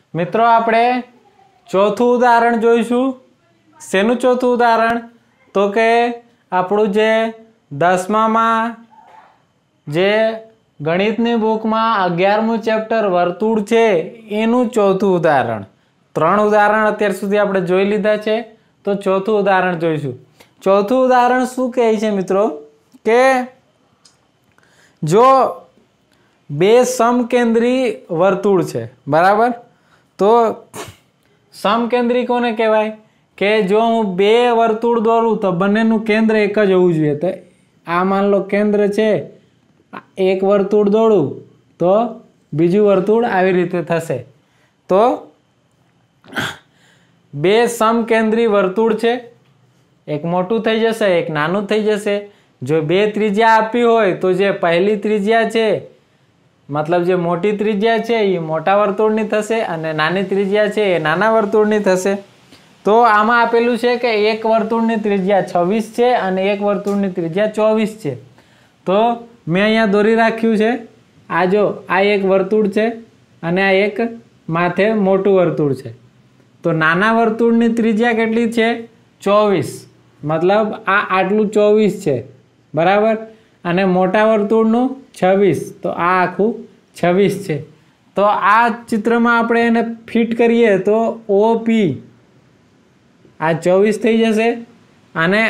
મિત્રો આપણે ચોથું ઉદાહરણ જોઈશું। શેનું ચોથું ઉદાહરણ? તો કે આપણું જે 10મામાં જે ગણિતની બુકમાં 11મું ચેપ્ટર વર્તુળ છે એનું ચોથું ઉદાહરણ। 3 ઉદાહરણ અત્યાર સુધી આપણે જોઈ લીધા છે, તો ચોથું ઉદાહરણ જોઈશું। ચોથું ઉદાહરણ શું કહે છે મિત્રો કે જો બે સમકેન્દ્રી વર્તુળ છે, બરાબર? તો સમકેન્દ્રી કોને કહેવાય? કે જો હું બે વર્તુળ દોરું તો બંનેનું કેન્દ્ર એક જ હોવું જોઈએ। તો આ માન લો કેન્દ્ર છે, એક વર્તુળ દોડું તો બીજું વર્તુળ આવી રીતે થશે। તો બે સમકેન્દ્રી વર્તુળ છે, એક મોટું થઈ જશે, એક નાનું થઈ જશે। જો બે ત્રિજ્યા આપી હોય તો જે પહેલી ત્રિજ્યા છે, મતલબ જે મોટી ત્રિજ્યા છે એ મોટા વર્તુળની થશે અને નાની ત્રિજ્યા છે એ નાના વર્તુળની થશે। તો આમાં આપેલું છે કે એક વર્તુળની ત્રિજ્યા 26 છે અને એક વર્તુળની ત્રિજ્યા 24 છે। તો મેં અહીંયા દોરી રાખ્યું છે, આ જો આ એક વર્તુળ છે અને આ એક માથે મોટું વર્તુળ છે। તો નાના વર્તુળની ત્રિજ્યા કેટલી છે? 24, મતલબ આ આટલું 24 છે, બરાબર? અને મોટા વર્તુળનું 26, તો આ આખું 26 છે। તો આ ચિત્રમાં આપણે એને ફિટ કરીએ તો OP આ 24 થઈ જશે અને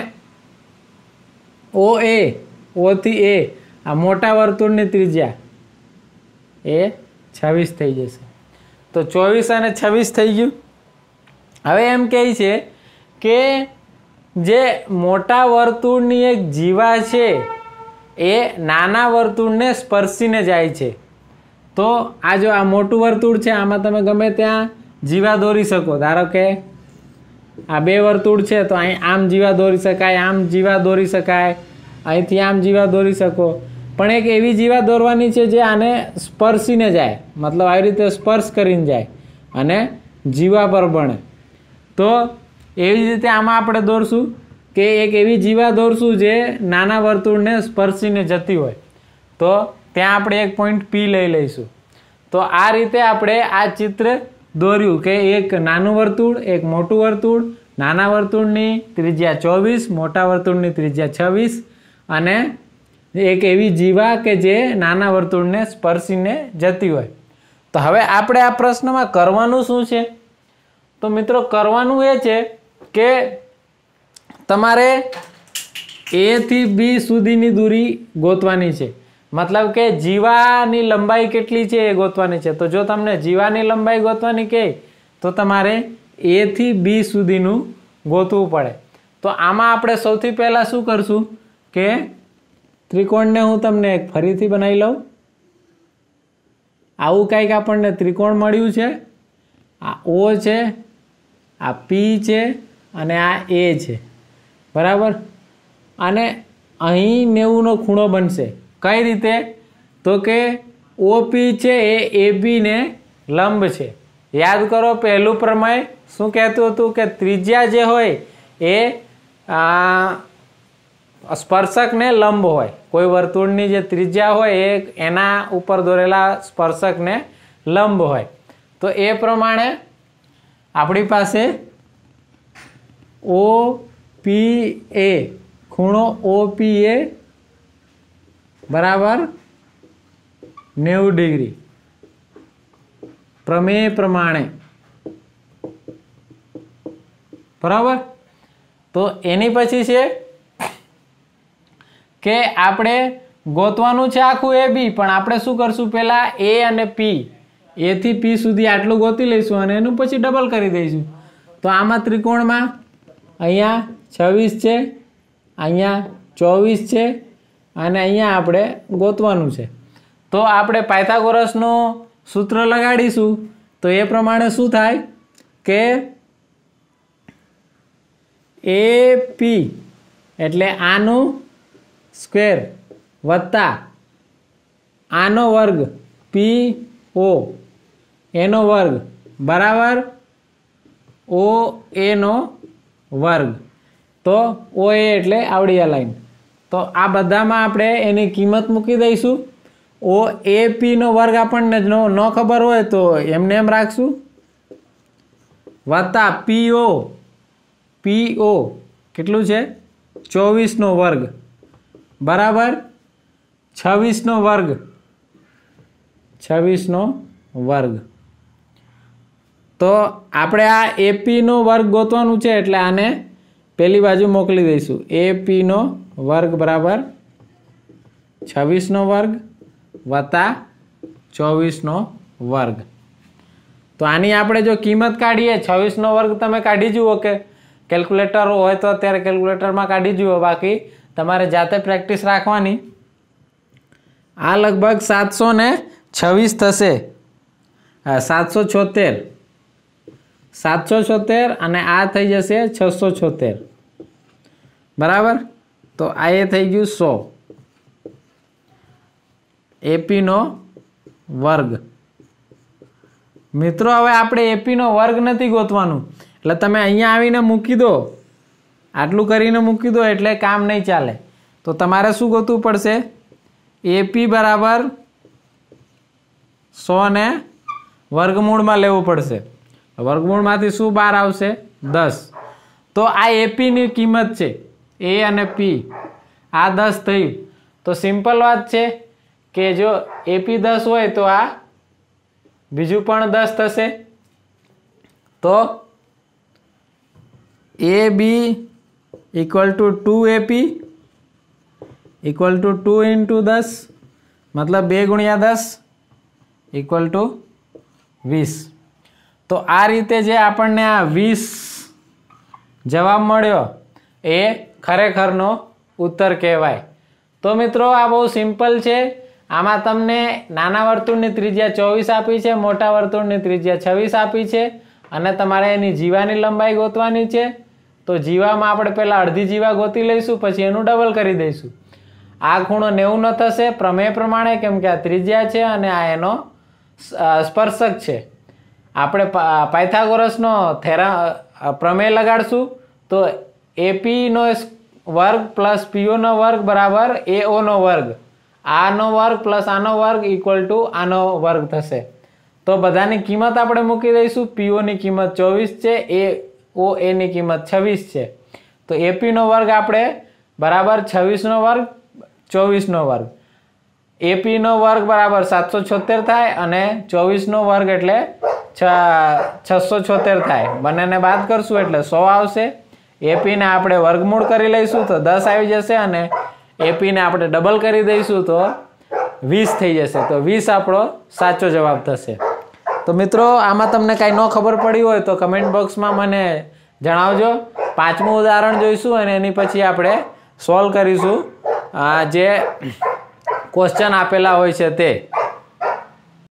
OA, O થી A આ મોટા વર્તુળની ત્રિજ્યા એ 26 થઈ જશે। તો 24 અને 26 થઈ ગયું। હવે એમ કહે છે કે જે મોટા વર્તુળની એક જીવા છે એ નાના વર્તુળને સ્પર્શીને જાય છે। તો આ જો આ મોટું વર્તુળ છે, આમાં તમે ગમે ત્યાં જીવા દોરી શકો। ધારો કે આ બે વર્તુળ છે તો અહીં આમ જીવા દોરી શકાય, આમ જીવા દોરી શકાય, અહીંથી આમ જીવા દોરી શકો। પણ એક એવી જીવા દોરવાની છે જે આને સ્પર્શીને જાય, મતલબ આવી રીતે સ્પર્શ કરીને જાય અને જીવા પર બને। તો એવી જ રીતે આમાં આપણે દોરશું કે એક એવી જીવા દોરશું જે નાના વર્તુળને સ્પર્શીને જતી હોય। તો ત્યાં આપણે એક પોઈન્ટ P લઈ લઈશું। તો આ રીતે આપણે આ ચિત્ર દોર્યું કે એક નાનું વર્તુળ, એક મોટું વર્તુળ, નાના વર્તુળની ત્રિજ્યા 24, મોટા વર્તુળની ત્રિજ્યા 26 અને એક એવી જીવા કે જે નાના વર્તુળને સ્પર્શીને જતી હોય। તો હવે આપણે આ પ્રશ્નમાં કરવાનું શું છે? તો મિત્રો કરવાનું એ છે કે તમારે A થી B સુધીની દૂરી ગોતવાની છે, મતલબ કે જીવાની લંબાઈ કેટલી છે એ ગોતવાની છે। તો જો તમને જીવાની લંબાઈ ગોતવાની કહે તો તમારે A થી B સુધીનું ગોતવું પડે। તો આમાં આપણે સૌથી પહેલાં શું કરશું કે ત્રિકોણને હું તમને એક ફરીથી બનાવી લઉં। આવું કંઈક આપણને ત્રિકોણ મળ્યું છે, આ O છે, આ P છે અને આ A છે, બરાબર? અને અહીં 90નો ખૂણો બનશે। કઈ રીતે? તો કે OP છે એ AB ને લંબ છે। યાદ કરો પહેલું પ્રમેય શું કહેતું હતું કે ત્રિજ્યા જે હોય એ સ્પર્શકને લંબ હોય। કોઈ વર્તુળની જે ત્રિજ્યા હોય એ એના ઉપર દોરેલા સ્પર્શકને લંબ હોય। તો એ પ્રમાણે આપણી પાસે OPA ખૂણો OPA બરાબર 90 ડિગ્રી પ્રમેય પ્રમાણે, બરાબર? તો એની પછી છે કે આપણે ગોતવાનું છે આખું AB, પણ આપણે શું કરશું? પહેલા A અને P, A થી P સુધી આટલું ગોતી લઈશું અને એનું પછી ડબલ કરી દઈશું। તો આમાં ત્રિકોણમાં અહીંયા 26 છે, અહીંયા 24 છે અને અહીંયા આપણે ગોતવાનું છે। તો આપણે પાયથાગોરસનું સૂત્ર લગાડીશું। તો એ પ્રમાણે શું થાય કે AP એટલે આનું સ્ક્વેર વત્તા આનો વર્ગ PO એનો વર્ગ બરાબર OA નો વર્ગ। તો OA એટલે આવડી આ લાઈન। તો આ બધામાં આપણે એની કિંમત મૂકી દઈશું। OAP નો વર્ગ આપણને ન ખબર હોય તો એમને એમ રાખશું વત્તા PO કેટલું છે 24નો વર્ગ બરાબર 26નો વર્ગ 26નો વર્ગ. તો આપણે આ AP નો વર્ગ ગોતવાનું છે એટલે આને પેલી બાજુ મોકલી દઈશું. AP નો વર્ગ બરાબર 26નો વર્ગ વત્તા 24નો વર્ગ. તો આની આપણે જો કિંમત કાઢીએ 26નો વર્ગ તમે કાઢી જુઓ કે કેલ્ક્યુલેટર હોય તો અત્યારે કેલ્ક્યુલેટરમાં કાઢી જુઓ, બાકી તમારે જાતે પ્રેક્ટિસ રાખવાની. આ લગભગ 726 થશે, 776 અને આ થઈ જશે 676 બરાબર. તો આ એ થઈ ગયું 100 AP નો વર્ગ. મિત્રો હવે આપણે AP નો વર્ગ નથી ગોતવાનું એટલે તમે અહીંયા આવીને મૂકી દો, આટલું કરીને મૂકી દો એટલે કામ નહીં ચાલે. તો તમારે શું ગોતવું પડશે? AP બરાબર 100 ને વર્ગમૂળમાં લેવું પડશે. વર્ગમૂળમાંથી શું બહાર આવશે? 10. તો આ AP ની કિંમત છે, A અને P આ 10 થયું. તો સિમ્પલ વાત છે કે જો AP 10 હોય તો આ બીજું પણ 10 થશે. તો AB equal to 2AP equal to 2 × 10 મતલબ 2 × 10 ઇક્વલ ટુ 20. તો આ રીતે જે આપણને આ 20 જવાબ મળ્યો એ ખરેખરનો ઉત્તર કહેવાય. તો મિત્રો આ બહુ સિમ્પલ છે. આમાં તમને નાના વર્તુળની ત્રિજ્યા 24 આપી છે, મોટા વર્તુળની ત્રિજ્યા 26 આપી છે અને તમારે એની જીવાની લંબાઈ ગોતવાની છે. તો જીવામાં આપણે પહેલાં અડધી જીવા ગોતી લઈશું, પછી એનું ડબલ કરી દઈશું. આ ખૂણો 90 થશે પ્રમેય પ્રમાણે, કેમ કે આ ત્રિજ્યા છે અને આ એનો સ્પર્શક છે. આપણે પાયથાગોરસનો પ્રમેય લગાડશું તો AP નો વર્ગ પ્લસ PO નો વર્ગ બરાબર AO નો વર્ગ, આનો વર્ગ પ્લસ આનો વર્ગ ઇક્વલ ટુ આનો વર્ગ થશે. તો બધાની કિંમત આપણે મૂકી દઈશું. PO ની કિંમત 24 છે, AOA ની કિંમત 26 છે. તો AP નો વર્ગ આપણે બરાબર 26નો વર્ગ 24નો વર્ગ. AP નો વર્ગ બરાબર 776 થાય અને 24નો વર્ગ એટલે 676 થાય. બંનેને બાદ કરશું એટલે 100 આવશે. AP ને આપણે વર્ગમૂળ કરી લઈશું તો 10 આવી જશે અને AP ને આપણે ડબલ કરી દઈશું તો 20 થઈ જશે. તો 20 આપણો સાચો જવાબ થશે. તો મિત્રો આમાં તમને કાંઈ ન ખબર પડી હોય તો કમેન્ટ બોક્સમાં મને જણાવજો. 5મું ઉદાહરણ જોઈશું અને એની પછી આપણે સોલ્વ કરીશું જે ક્વેશ્ચન આપેલા હોય છે તે.